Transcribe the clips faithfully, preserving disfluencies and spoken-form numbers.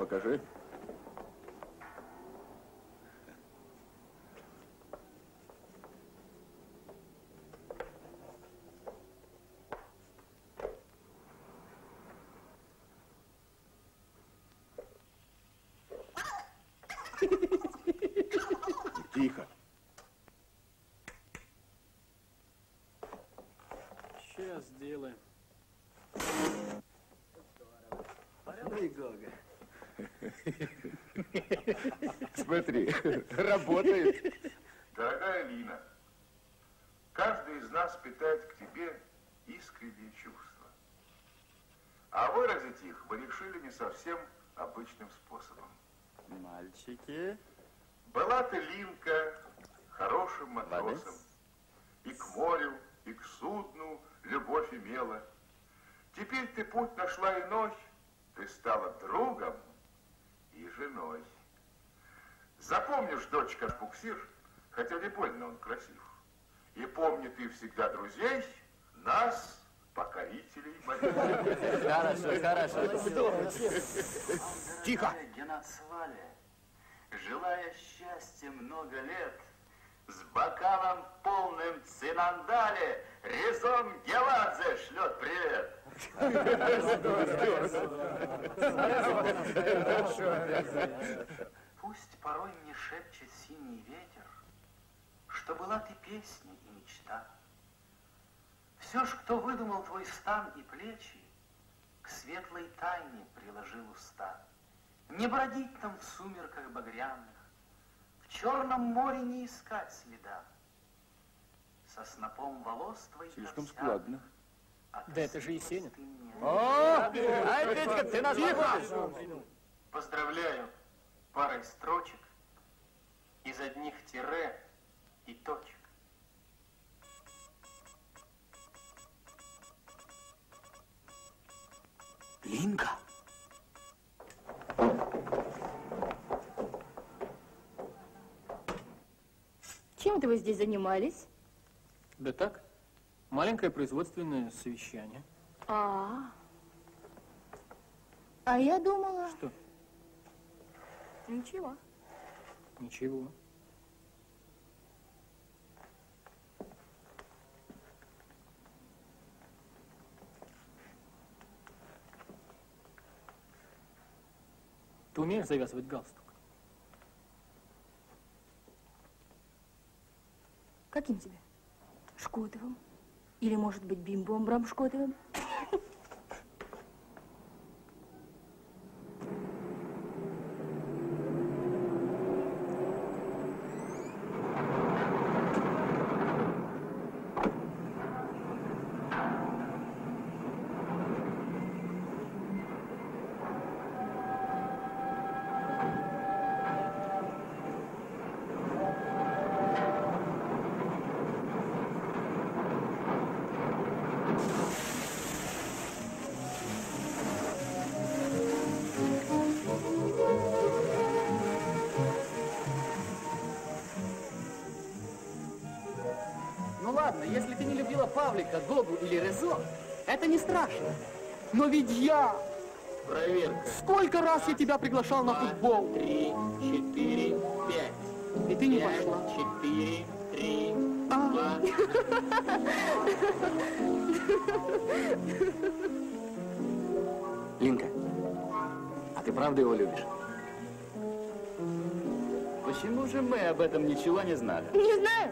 покажи. Тихо. Сейчас сделаем. Ну и Гога. Смотри, работает. Дорогая Лина, каждый из нас питает к тебе искренние чувства. А выразить их мы решили не совсем обычным способом. Мальчики. Была ты, Линка, хорошим матросом. И к морю, и к судну любовь имела. Теперь ты путь нашла иной, ты стала другом и женой. Запомнишь, дочка, буксир, хотя не больно он красив. И помни ты всегда друзей, нас, покорителей морей. Хорошо, хорошо. Тихо. Где на свале, желая счастья много лет, с бокалом полным цинандале Резон Геладзе шлет привет. Пусть порой мне шепчет синий ветер, что была ты песня и мечта. Все ж, кто выдумал твой стан и плечи, к светлой тайне приложил уста. Не бродить там в сумерках багряных, в черном море не искать следа. Со снопом волос твоих Слишком складно. Да это же Есенин. О, ай, Петька, ты нас Тихо! Поздравляю парой строчек из одних тире и точек. Линка. Чем это вы здесь занимались? Да так, маленькое производственное совещание. А, а я думала... Что? Ничего. Ничего. Ты умеешь завязывать галстук? Каким тебе? Шкотовым? Или, может быть, бим-бомбром Шкотовым? Если ты не любила Павлика, Гогу или Резо, это не страшно. Но ведь я... Проверка. Сколько раз я тебя приглашал на футбол? Три, четыре, пять. И ты не пять, пошла. Четыре, три, А. два. Линка, а ты правда его любишь? Почему же мы об этом ничего не знали? Не знаю.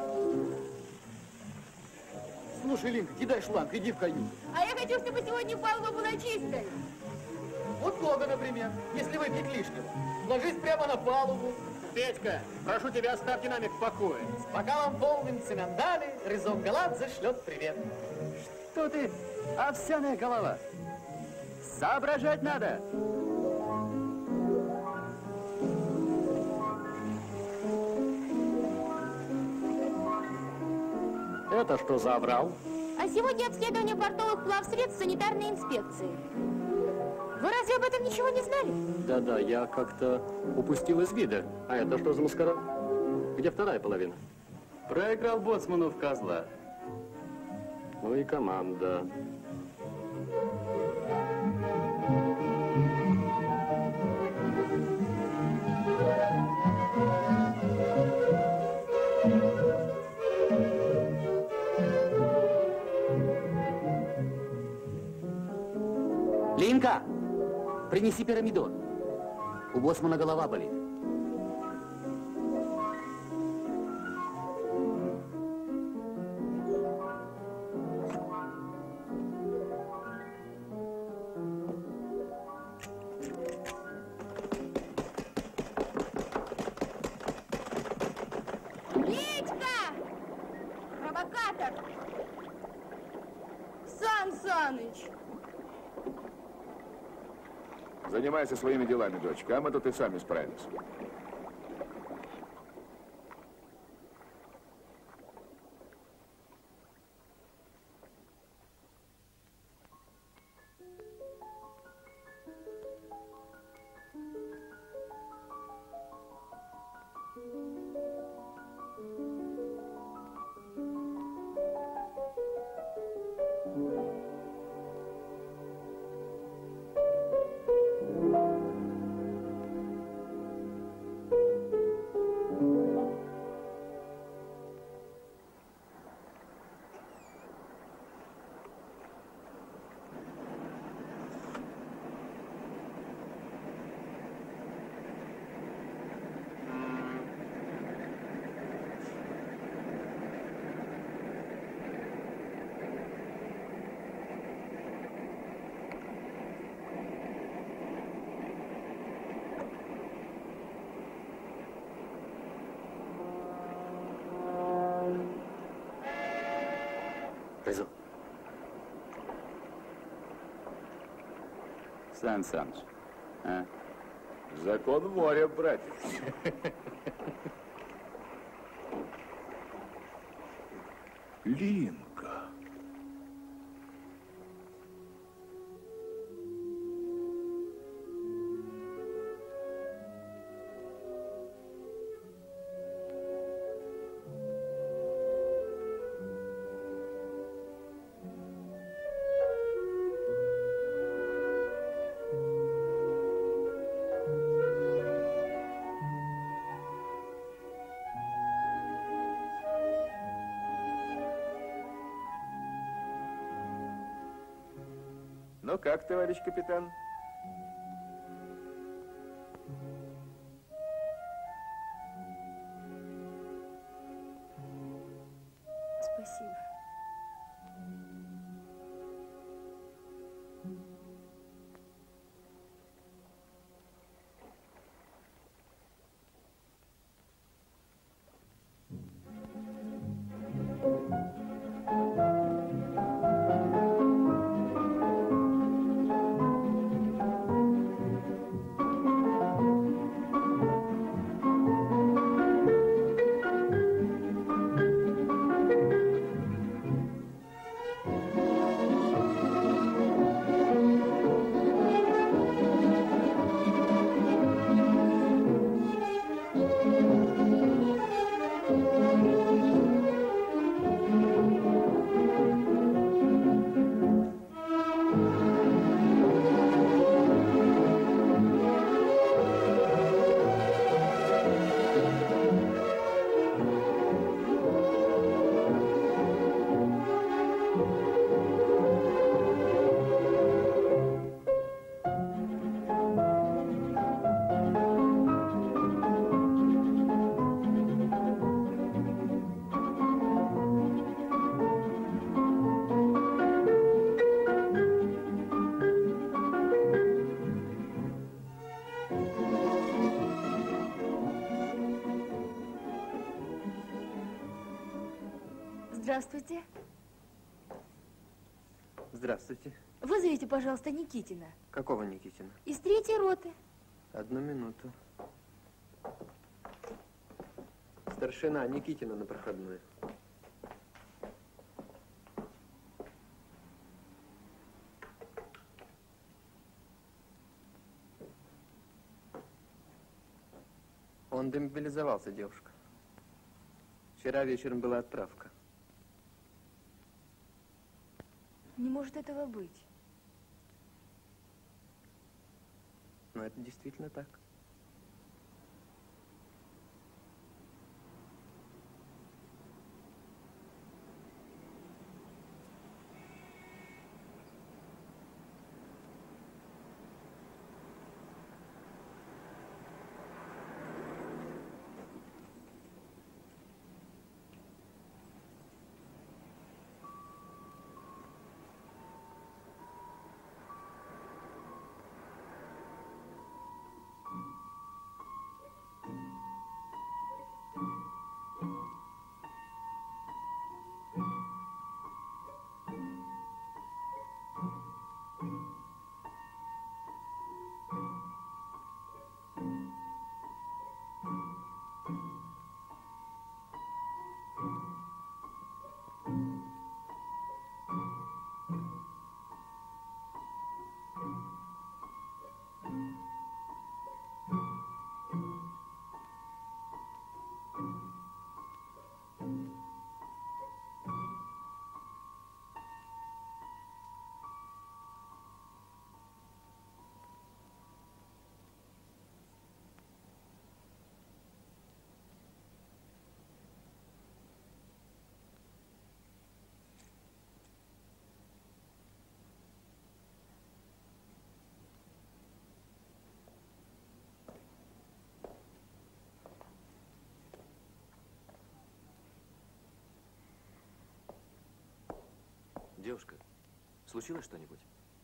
Слушай, Линка, кидай шланг, иди в каюту. А я хочу, чтобы сегодня палуба была чистой. Вот Гога, например, если выпьет лишнего. Ложись прямо на палубу. Петька, прошу тебя, оставь динамик в покое. С бокалом полным цинандали Резон Галадзе шлет привет. Что ты, овсяная голова? Соображать надо. Это что за аврал? А сегодня обследование портовых плавсредств санитарной инспекции. Вы разве об этом ничего не знали? Да-да, я как-то упустил из вида. А это что за маскарад? Где вторая половина? Проиграл боцману в козла. Ну и команда. Линка, принеси пирамидон. У боссмана голова болит. Петька! Провокатор! Сан Саныч! Занимайся своими делами, дочка, а мы тут и сами справимся. Резо. Сан Саныч, а? Закон моря, братец. Линка. Ну как, товарищ капитан? Спасибо. Здравствуйте. Здравствуйте. Вызовите, пожалуйста, Никитина. Какого Никитина? Из третьей роты. Одну минуту. Старшина Никитина на проходную. Он демобилизовался, девушка. Вчера вечером была отправка. Не может этого быть. Но это действительно так. Девушка, случилось что-нибудь?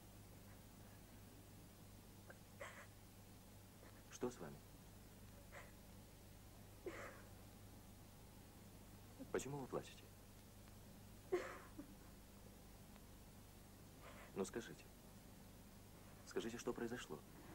Что с вами? Почему вы плачете? Ну скажите. Скажите, что произошло?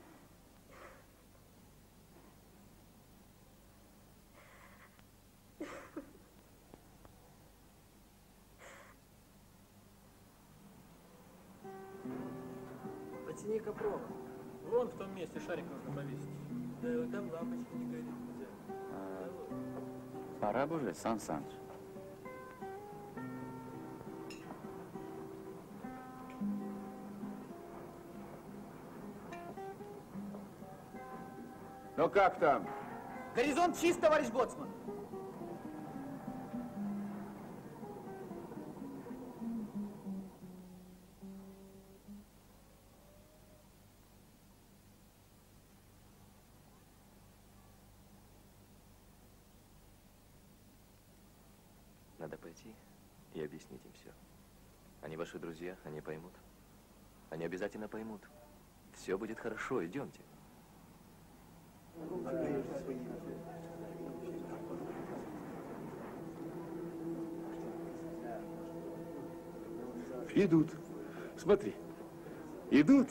Потяни-ка провод. Вон в том месте шарик нужно повесить. Да, вот там лампочка не горит. А, пора бы уже, Сан Саныч. Ну как там? Горизонт чист, товарищ боцман. Надо пойти и объяснить им все. Они ваши друзья, они поймут. Они обязательно поймут. Все будет хорошо, идемте. Идут. Смотри. Идут.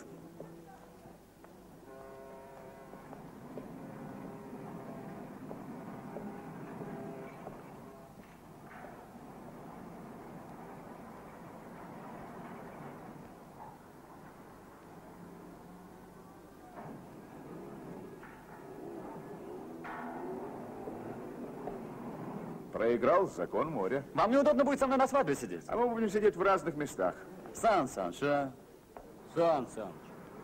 Проиграл закон моря. Вам неудобно будет со мной на свадьбе сидеть. А мы будем сидеть в разных местах. Сан Саныч, а? Сан Саныч.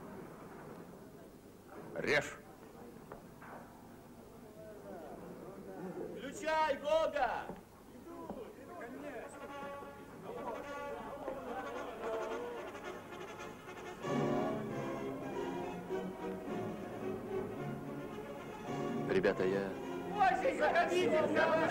Режь. Включай, Гога! Ребята, я... Заходите!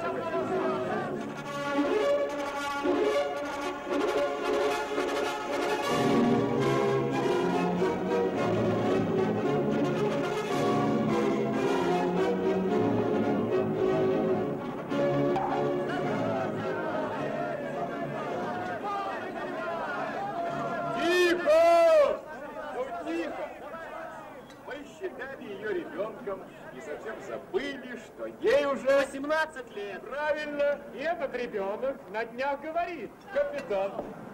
Ребенком и совсем забыли, что ей уже восемнадцать лет. Правильно. И этот ребенок на днях говорит: капитан,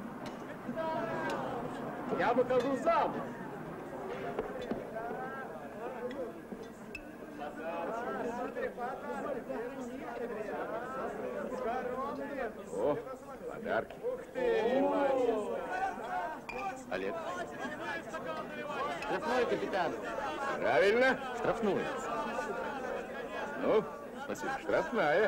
я выхожу замуж. О, подарки. Олег. Штрафной, капитан. Правильно. Штрафную. Ну, штрафная.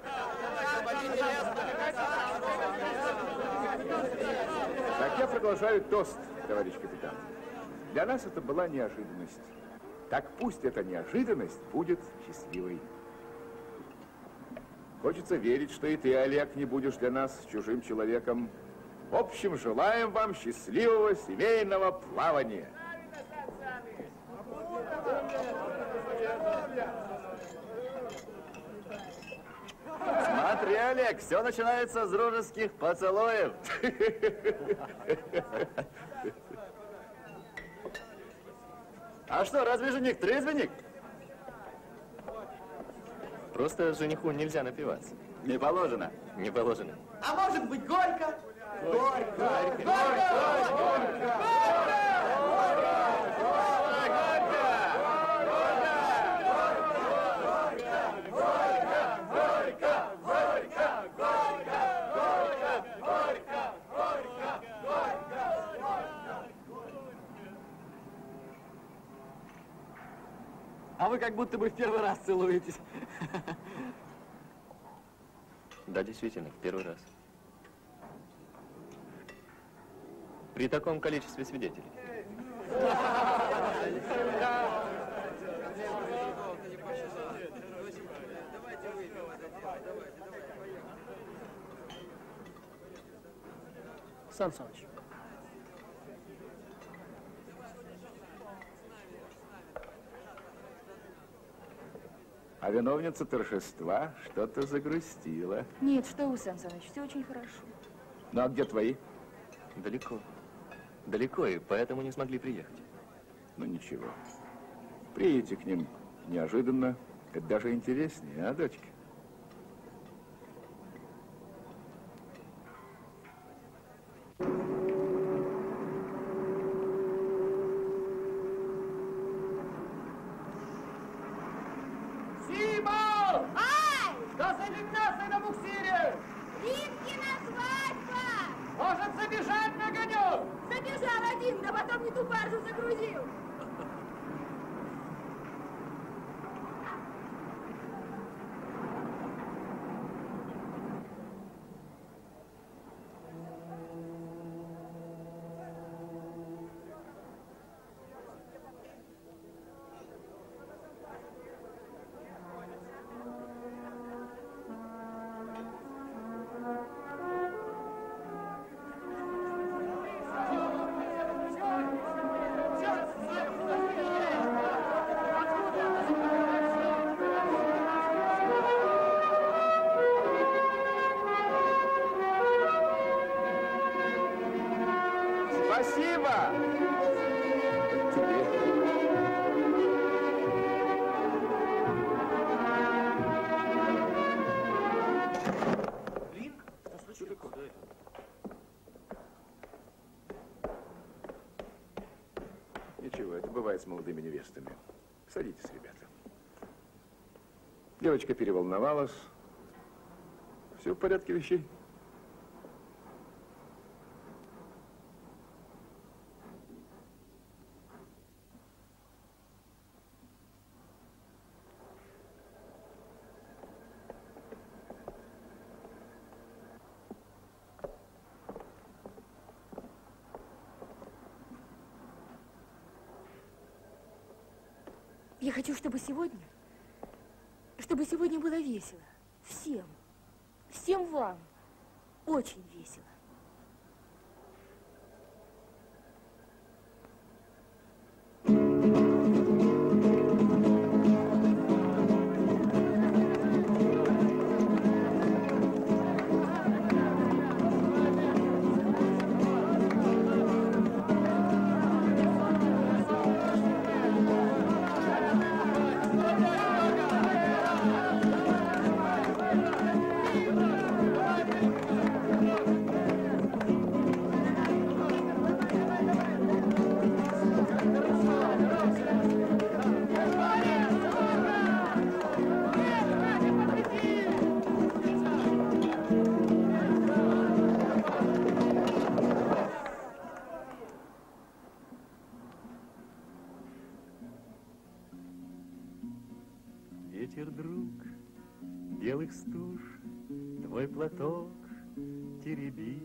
Так, я продолжаю тост, товарищ капитан. Для нас это была неожиданность. Так пусть эта неожиданность будет счастливой. Хочется верить, что и ты, Олег, не будешь для нас чужим человеком. В общем, желаем вам счастливого семейного плавания. Смотри, Олег, все начинается с дружеских поцелуев. А что, разве жених трезвенник? Просто жениху нельзя напиваться. Не положено. Не положено. А может быть, горько? Горько! Горько! А вы как будто бы в первый раз целуетесь. Да, действительно, в первый раз. При таком количестве свидетелей. Сан Саныч. А виновница торжества что-то загрустила. Нет, что вы, Сан Саныч, все очень хорошо. Ну, а где твои? Далеко. Далеко, и поэтому не смогли приехать. Ну, ничего. Приедете к ним неожиданно. Это даже интереснее, а, дочка? Сима! Ай! Что за гимнасты на буксире? Линкина свадьба! Может забежать на огонек? Забежал один, да потом не ту баржу загрузил. Спасибо! Это тебе. Линк? Что случилось? Ничего, это бывает с молодыми невестами. Садитесь, ребята. Девочка переволновалась. Все в порядке вещей? Я хочу, чтобы сегодня, чтобы сегодня было весело. Всем. Всем вам. Очень весело. Ветер, друг белых стуж, твой платок тереби,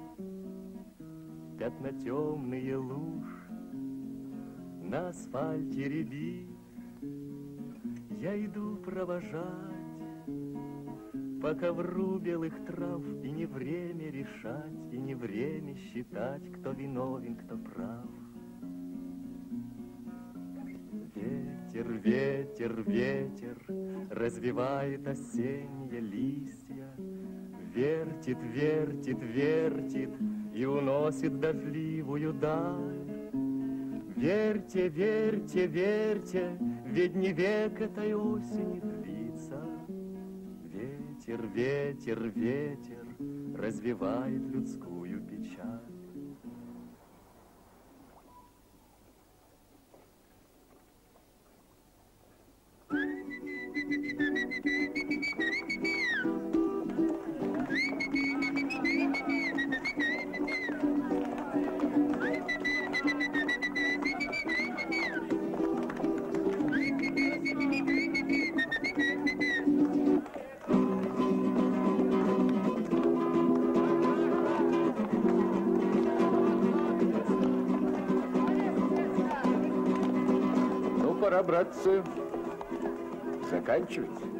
пятна темные луж на асфальте рябит. Я иду провожать по ковру белых трав, и не время решать, и не время считать, кто виновен, кто прав. Ветер, ветер, ветер развивает осенние листья, вертит, вертит, вертит и уносит дождливую даль. Верьте, верьте, верьте, ведь не век этой осени длится. Ветер, ветер, ветер развивает людскую печаль. Ну, пора, братцы, заканчивать.